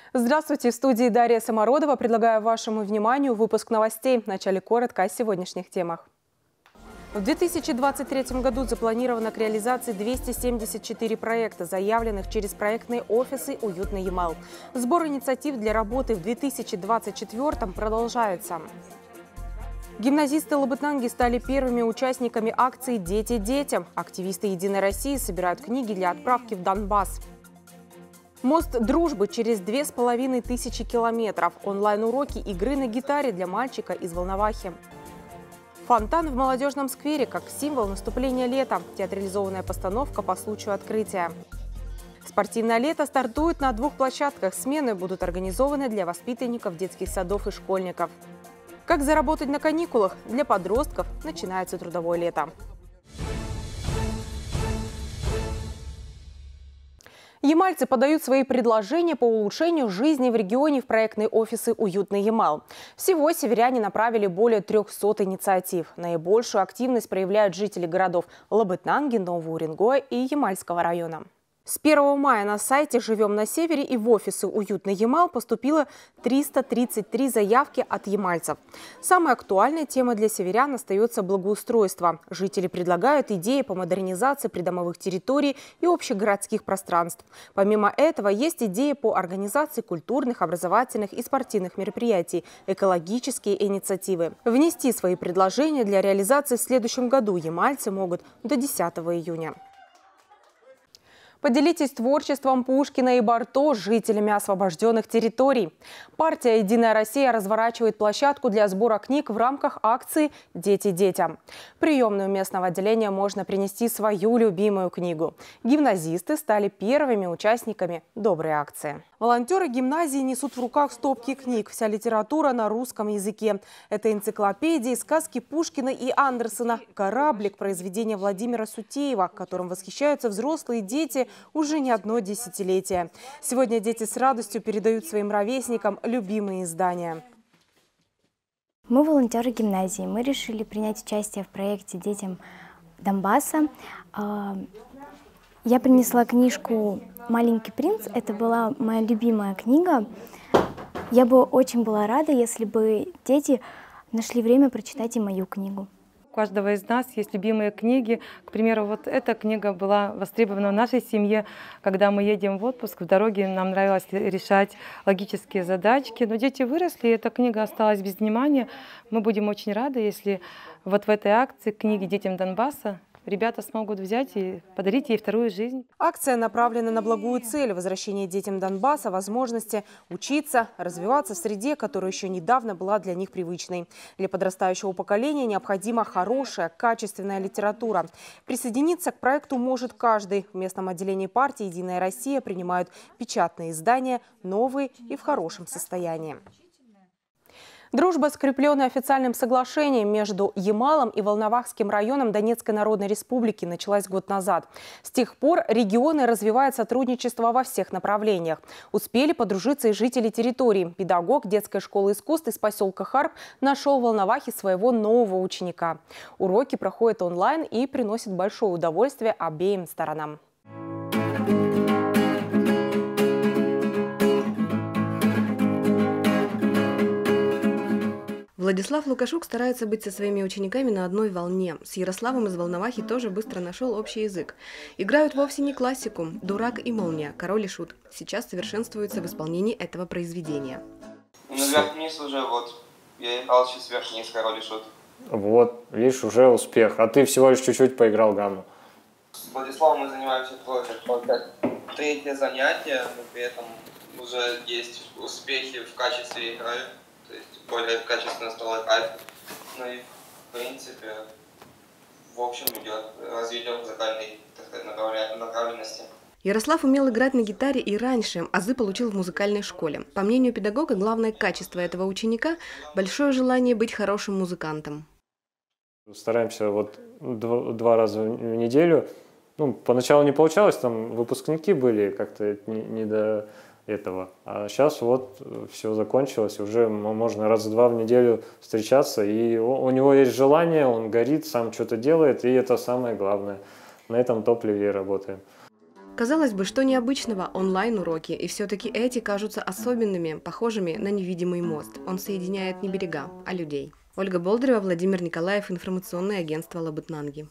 Здравствуйте, в студии Дарья Самородова. Предлагаю вашему вниманию выпуск новостей. Вначале коротко о сегодняшних темах. В 2023 году запланировано к реализации 274 проекта, заявленных через проектные офисы «Уютный Ямал». Сбор инициатив для работы в 2024 продолжается. Гимназисты Лабытнанги стали первыми участниками акции «Дети детям». Активисты «Единой России» собирают книги для отправки в Донбасс. Мост дружбы через 2500 километров. Онлайн-уроки игры на гитаре для мальчика из Волновахи. Фонтан в молодежном сквере как символ наступления лета. Театрализованная постановка по случаю открытия. Спортивное лето стартует на 2 площадках. Смены будут организованы для воспитанников детских садов и школьников. Как заработать на каникулах? Для подростков начинается трудовое лето. Ямальцы подают свои предложения по улучшению жизни в регионе в проектные офисы «Уютный Ямал». Всего северяне направили более 300 инициатив. Наибольшую активность проявляют жители городов Лабытнанги, Нового Уренгоя и Ямальского района. С 1 мая на сайте «Живем на севере» и в офисы «Уютный Ямал» поступило 333 заявки от ямальцев. Самой актуальной темой для северян остается благоустройство. Жители предлагают идеи по модернизации придомовых территорий и общегородских пространств. Помимо этого, есть идеи по организации культурных, образовательных и спортивных мероприятий, экологические инициативы. Внести свои предложения для реализации в следующем году ямальцы могут до 10 июня. Поделитесь творчеством Пушкина и Барто с жителями освобожденных территорий. Партия «Единая Россия» разворачивает площадку для сбора книг в рамках акции «Дети детям». В приемную местного отделения можно принести свою любимую книгу. Гимназисты стали первыми участниками доброй акции. Волонтеры гимназии несут в руках стопки книг. Вся литература на русском языке. Это энциклопедии, сказки Пушкина и Андерсена, «Кораблик» произведения Владимира Сутеева, которым восхищаются взрослые дети уже не одно десятилетие. Сегодня дети с радостью передают своим ровесникам любимые издания. Мы волонтеры гимназии. Мы решили принять участие в проекте «Детям Донбасса». Я принесла книжку «Маленький принц». Это была моя любимая книга. Я бы очень была рада, если бы дети нашли время прочитать и мою книгу. У каждого из нас есть любимые книги. К примеру, вот эта книга была востребована в нашей семье. Когда мы едем в отпуск, в дороге нам нравилось решать логические задачки. Но дети выросли, и эта книга осталась без внимания. Мы будем очень рады, если вот в этой акции книги «Детям Донбасса» ребята смогут взять и подарить ей вторую жизнь. Акция направлена на благую цель – возвращение детям Донбасса возможности учиться, развиваться в среде, которая еще недавно была для них привычной. Для подрастающего поколения необходима хорошая, качественная литература. Присоединиться к проекту может каждый. В местном отделении партии «Единая Россия» принимают печатные издания, новые и в хорошем состоянии. Дружба, скрепленная официальным соглашением между Ямалом и Волновахским районом Донецкой Народной Республики, началась год назад. С тех пор регионы развивают сотрудничество во всех направлениях. Успели подружиться и жители территории. Педагог детской школы искусств из поселка Харп нашел в Волновахе своего нового ученика. Уроки проходят онлайн и приносят большое удовольствие обеим сторонам. Владислав Лукашук старается быть со своими учениками на одной волне. С Ярославом из Волновахи тоже быстро нашел общий язык. Играют вовсе не классику «Дурак и молния», «Король и шут». Сейчас совершенствуются в исполнении этого произведения. Вверх-вниз уже вот. Я играл сейчас вверх-вниз «Король и шут». Вот, видишь, уже успех. А ты всего лишь чуть-чуть поиграл гамму. С Владиславом мы занимаемся тоже. Третье занятие, но при этом уже есть успехи в качестве игры. То есть более качественно стал играть. Ну и в принципе, в общем, идет развитие музыкальной направленности. Ярослав умел играть на гитаре и раньше, азы получил в музыкальной школе. По мнению педагога, главное качество этого ученика – большое желание быть хорошим музыкантом. Стараемся вот 2 раза в неделю. Ну, поначалу не получалось, там выпускники были как-то не до этого. А сейчас вот все закончилось, уже можно раза 2 в неделю встречаться, и у него есть желание, он горит, сам что-то делает, и это самое главное. На этом топливе и работаем. Казалось бы, что необычного онлайн-уроки, и все-таки эти кажутся особенными, похожими на невидимый мост. Он соединяет не берега, а людей. Ольга Болдырева, Владимир Николаев, информационное агентство Лабытнанги.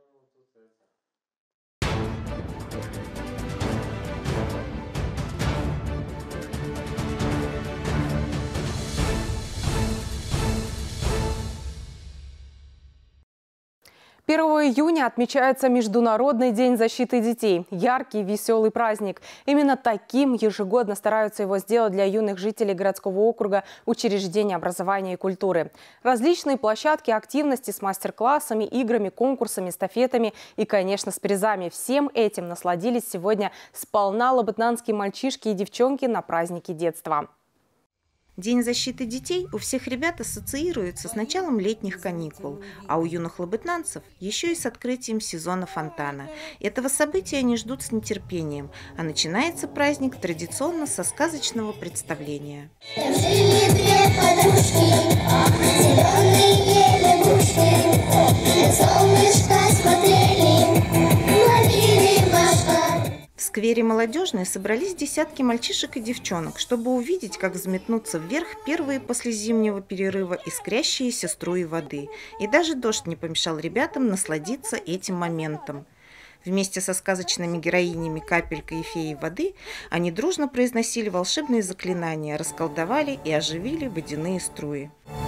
Июня отмечается Международный день защиты детей. Яркий, веселый праздник. Именно таким ежегодно стараются его сделать для юных жителей городского округа учреждения образования и культуры. Различные площадки, активности с мастер-классами, играми, конкурсами, эстафетами и, конечно, с призами. Всем этим насладились сегодня сполна лабытнанские мальчишки и девчонки на празднике детства. День защиты детей у всех ребят ассоциируется с началом летних каникул, а у юных лабытнанцев еще и с открытием сезона фонтана. Этого события они ждут с нетерпением, а начинается праздник традиционно со сказочного представления. Жили две подружки, зеленые лягушки, солнышко смотрели, ловили мошка. В сквере Молодежной собрались десятки мальчишек и девчонок, чтобы увидеть, как взметнутся вверх первые после зимнего перерыва искрящиеся струи воды. И даже дождь не помешал ребятам насладиться этим моментом. Вместе со сказочными героинями Капелькой и Феей воды они дружно произносили волшебные заклинания, расколдовали и оживили водяные струи.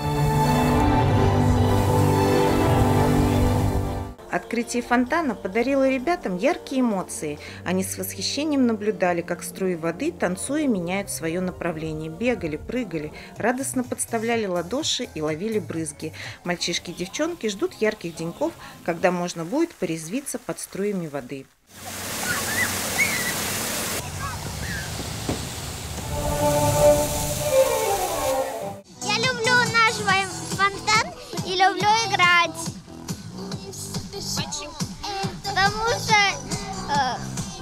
Открытие фонтана подарило ребятам яркие эмоции. Они с восхищением наблюдали, как струи воды, танцуя, меняют свое направление. Бегали, прыгали, радостно подставляли ладоши и ловили брызги. Мальчишки и девчонки ждут ярких деньков, когда можно будет порезвиться под струями воды. Я люблю наш фонтан и люблю играть. Потому что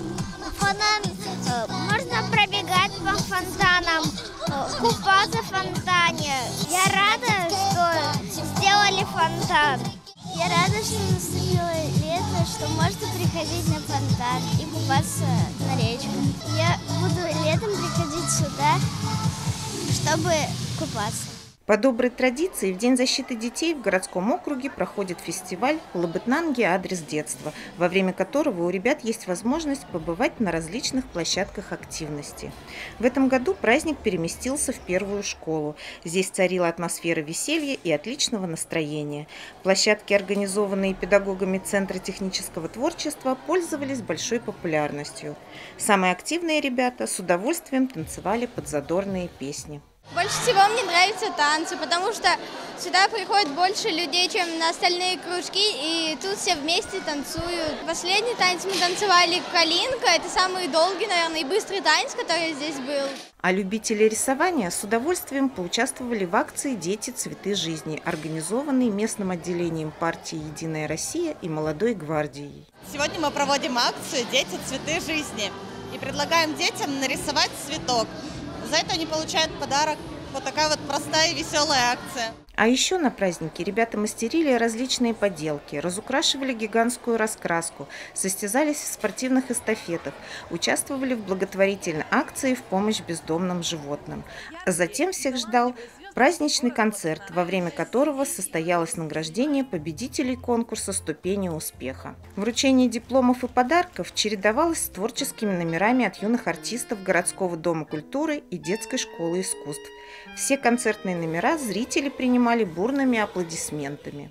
можно пробегать по фонтанам, купаться в фонтане. Я рада, что сделали фонтан. Я рада, что наступило лето, что можно приходить на фонтан и купаться на речку. Я буду летом приходить сюда, чтобы купаться. По доброй традиции в День защиты детей в городском округе проходит фестиваль «Лабытнанги. Адрес детства», во время которого у ребят есть возможность побывать на различных площадках активности. В этом году праздник переместился в первую школу. Здесь царила атмосфера веселья и отличного настроения. Площадки, организованные педагогами Центра технического творчества, пользовались большой популярностью. Самые активные ребята с удовольствием танцевали под задорные песни. Больше всего мне нравятся танцы, потому что сюда приходит больше людей, чем на остальные кружки, и тут все вместе танцуют. Последний танец мы танцевали «Калинка», это самый долгий, наверное, и быстрый танец, который здесь был. А любители рисования с удовольствием поучаствовали в акции «Дети. Цветы жизни», организованной местным отделением партии «Единая Россия» и «Молодой гвардией». Сегодня мы проводим акцию «Дети. Цветы жизни» и предлагаем детям нарисовать цветок. За это они получают подарок. Вот такая вот простая и веселая акция. А еще на празднике ребята мастерили различные поделки, разукрашивали гигантскую раскраску, состязались в спортивных эстафетах, участвовали в благотворительной акции в помощь бездомным животным. А затем всех ждал праздничный концерт, во время которого состоялось награждение победителей конкурса «Ступени успеха». Вручение дипломов и подарков чередовалось с творческими номерами от юных артистов городского дома культуры и детской школы искусств. Все концертные номера зрители принимали бурными аплодисментами.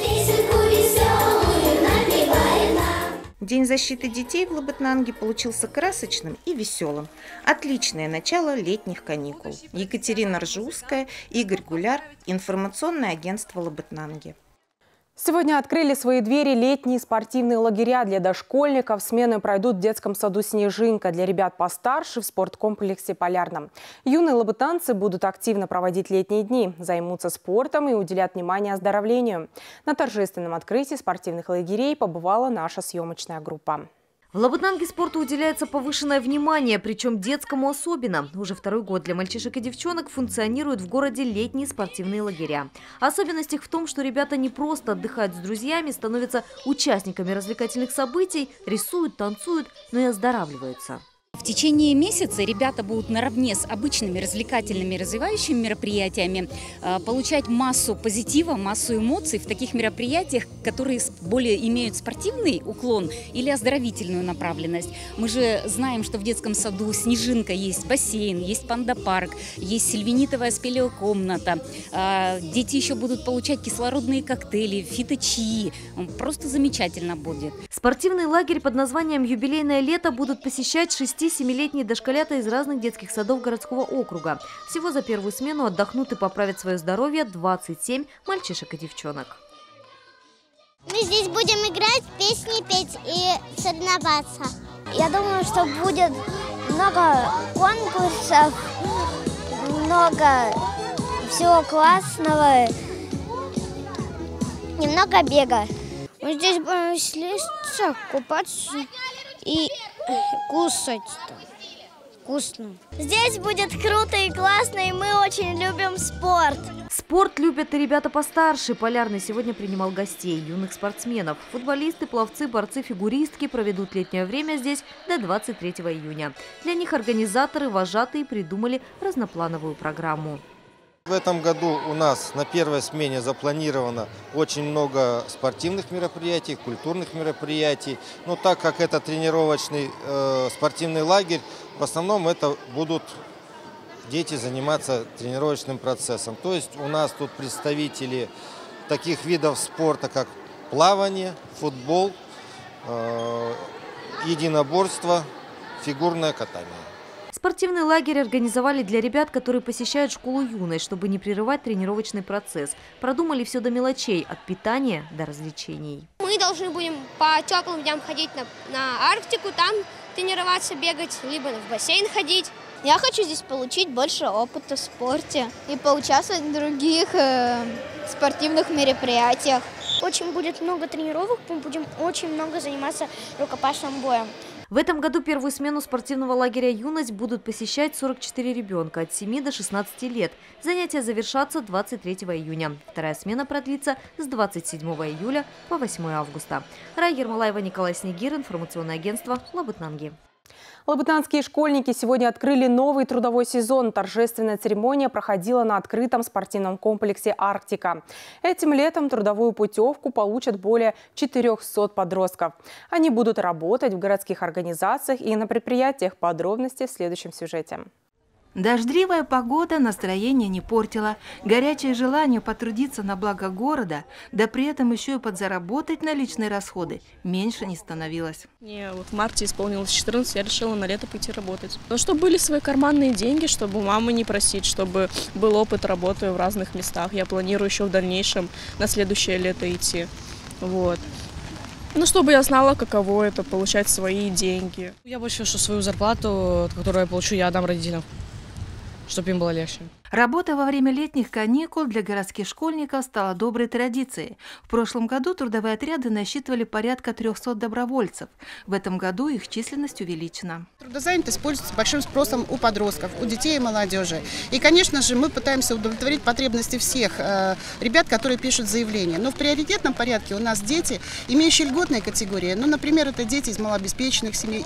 День защиты детей в Лабытнанге получился красочным и веселым. Отличное начало летних каникул. Екатерина Ржевская, Игорь Гуляр, информационное агентство Лабытнанги. Сегодня открыли свои двери летние спортивные лагеря для дошкольников. Смены пройдут в детском саду «Снежинка». Для ребят постарше в спорткомплексе «Полярном». Юные лабытанцы будут активно проводить летние дни, займутся спортом и уделят внимание оздоровлению. На торжественном открытии спортивных лагерей побывала наша съемочная группа. В Лабытнанге спорту уделяется повышенное внимание, причем детскому особенно. Уже второй год для мальчишек и девчонок функционируют в городе летние спортивные лагеря. Особенность их в том, что ребята не просто отдыхают с друзьями, становятся участниками развлекательных событий, рисуют, танцуют, но и оздоравливаются. В течение месяца ребята будут наравне с обычными развлекательными развивающими мероприятиями получать массу позитива, массу эмоций в таких мероприятиях, которые более имеют спортивный уклон или оздоровительную направленность. Мы же знаем, что в детском саду «Снежинка» есть бассейн, есть панда-парк, есть сельвинитовая спелеокомната. Дети еще будут получать кислородные коктейли, фито-чаи. Просто замечательно будет. Спортивный лагерь под названием «Юбилейное лето» будут посещать 6-7-летние дошколята из разных детских садов городского округа. Всего за первую смену отдохнут и поправят свое здоровье 27 мальчишек и девчонок. Мы здесь будем играть, песни петь и соревноваться. Я думаю, что будет много конкурсов, много всего классного, немного бега. Мы здесь будем веселиться, купаться и кушать. Вкусно. Здесь будет круто и классно, и мы очень любим спорт. Спорт любят и ребята постарше. Полярный сегодня принимал гостей, юных спортсменов. Футболисты, пловцы, борцы, фигуристки проведут летнее время здесь до 23 июня. Для них организаторы, вожатые придумали разноплановую программу. В этом году у нас на первой смене запланировано очень много спортивных мероприятий, культурных мероприятий. Но так как это тренировочный спортивный лагерь, в основном это будут дети заниматься тренировочным процессом. То есть у нас тут представители таких видов спорта, как плавание, футбол, единоборство, фигурное катание. Спортивный лагерь организовали для ребят, которые посещают школу юной, чтобы не прерывать тренировочный процесс. Продумали все до мелочей, от питания до развлечений. Мы должны будем по теплым дням ходить на Арктику, там тренироваться, бегать, либо в бассейн ходить. Я хочу здесь получить больше опыта в спорте и поучаствовать в других спортивных мероприятиях. Очень будет много тренировок, мы будем очень много заниматься рукопашным боем. В этом году первую смену спортивного лагеря «Юность» будут посещать 44 ребенка от 7 до 16 лет. Занятия завершатся 23 июня. Вторая смена продлится с 27 июля по 8 августа. Рая Ермолаева, Николай Снегир, информационное агентство «Лабытнанги». Лабытнанские школьники сегодня открыли новый трудовой сезон. Торжественная церемония проходила на открытом спортивном комплексе «Арктика». Этим летом трудовую путевку получат более 400 подростков. Они будут работать в городских организациях и на предприятиях. Подробности в следующем сюжете. Дождливая погода настроение не портила. Горячее желание потрудиться на благо города, да при этом еще и подзаработать на личные расходы, меньше не становилось. Мне вот в марте исполнилось 14, я решила на лето пойти работать. Но чтобы были свои карманные деньги, чтобы у мамы не просить, чтобы был опыт работы в разных местах. Я планирую еще в дальнейшем на следующее лето идти. Вот. Ну, чтобы я знала, каково это, получать свои деньги. Я больше свою зарплату, которую я получу, я отдам родителям, чтобы им было легче. Работа во время летних каникул для городских школьников стала доброй традицией. В прошлом году трудовые отряды насчитывали порядка 300 добровольцев. В этом году их численность увеличена. Трудозанятость пользуется большим спросом у подростков, у детей и молодежи. И, конечно же, мы пытаемся удовлетворить потребности всех ребят, которые пишут заявления. Но в приоритетном порядке у нас дети, имеющие льготные категории. Ну, например, это дети из малообеспеченных семей,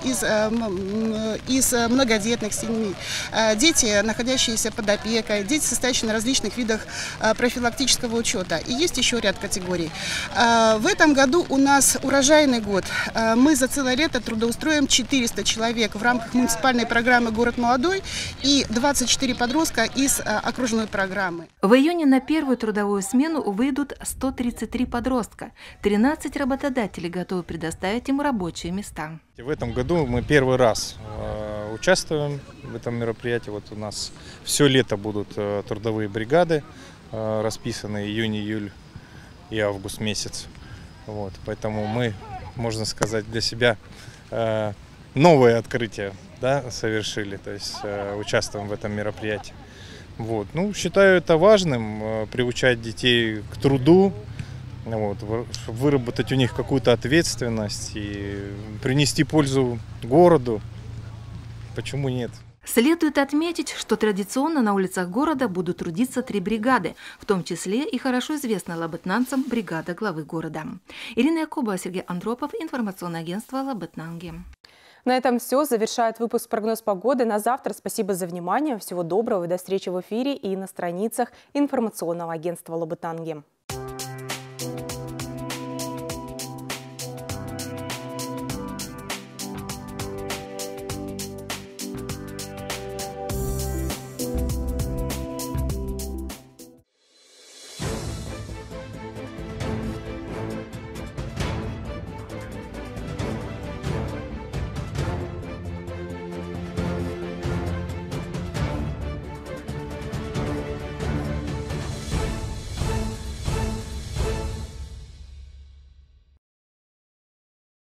из многодетных семей, дети, находящиеся под опекой, дети, состоящие на различных видах профилактического учета. И есть еще ряд категорий. В этом году у нас урожайный год. Мы за целое лето трудоустроим 400 человек в рамках муниципальной программы «Город молодой» и 24 подростка из окружной программы. В июне на первую трудовую смену выйдут 133 подростка. 13 работодателей готовы предоставить им рабочие места. В этом году мы первый раз участвуем в этом мероприятии. Вот у нас все лето будут трудовые бригады, расписаны июнь, июль и август месяц. Вот, поэтому мы, можно сказать, для себя новое открытие, да, совершили, то есть участвуем в этом мероприятии. Вот. Ну, считаю это важным, приучать детей к труду, вот, чтобы выработать у них какую-то ответственность и принести пользу городу. Почему нет? Следует отметить, что традиционно на улицах города будут трудиться 3 бригады, в том числе и хорошо известная лабытнанцам бригада главы города. Ирина Якубова, Сергей Андропов, информационное агентство Лабытнанги. На этом все. Завершает выпуск «Прогноз погоды» на завтра. Спасибо за внимание. Всего доброго и до встречи в эфире и на страницах информационного агентства Лабытнанги.